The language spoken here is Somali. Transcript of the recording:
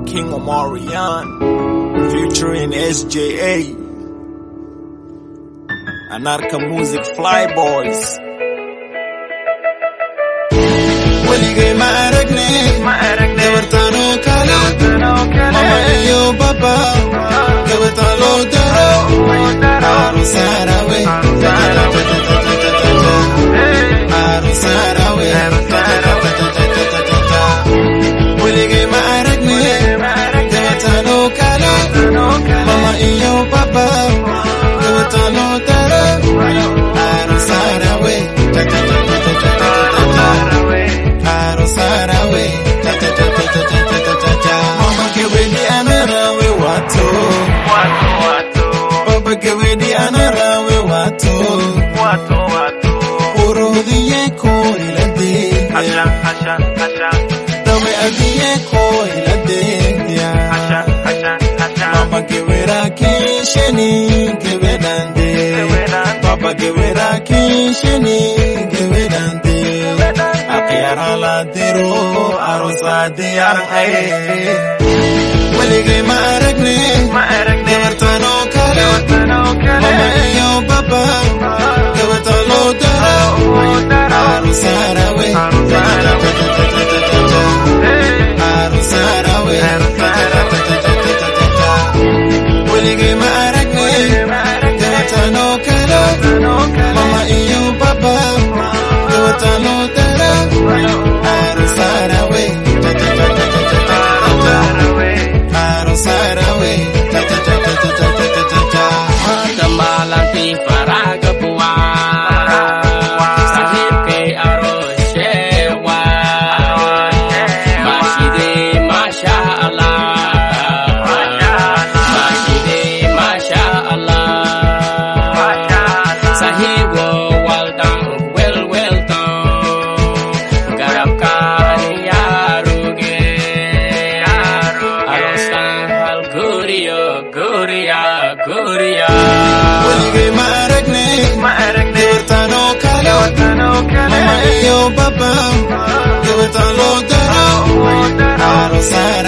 King Omarion, featuring SJA, Anarcha Music Flyboys. Waligay maaragne gabartano kala mama iyo baba gabartano daro arusarawe Waligay maaragne gabartano kala mama iyo baba gabartano daro arusarawe Mama kewedi anarawe watu Baba kewedi anarawe watu Urudhiye ko ilade Dawe adhiye ko ilade Mama kewera kisheni kewedande Baba kewera kisheni kewedande Akiyarala Dheerow arosa diyar hai Waligay maaragne gabartano kala mama iyo baba gabartano daro arusarawe Waligay maaragne gabartano kala mama iyo baba gabartano daro arusarawe Malaki faraga buwa Sahib ke aros shewa Mashide masha Allah Mashide masha Allah Sahib wo well done Garab ka niyaruge Arosan hal guriya Waligay maaragne gabartano kala mama iyo baba gabartano daro arusara